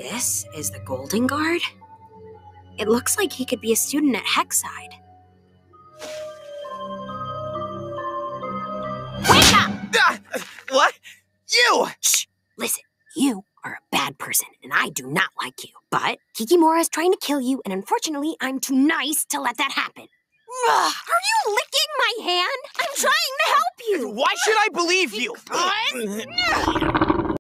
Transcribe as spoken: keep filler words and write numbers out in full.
This is the Golden Guard? It looks like he could be a student at Hexside. Wake up! Ah, what? You! Shh! Listen, you are a bad person, and I do not like you. But Kikimora is trying to kill you, and unfortunately, I'm too nice to let that happen. Ugh, are you licking my hand? I'm trying to help you! Why should I believe you? Because...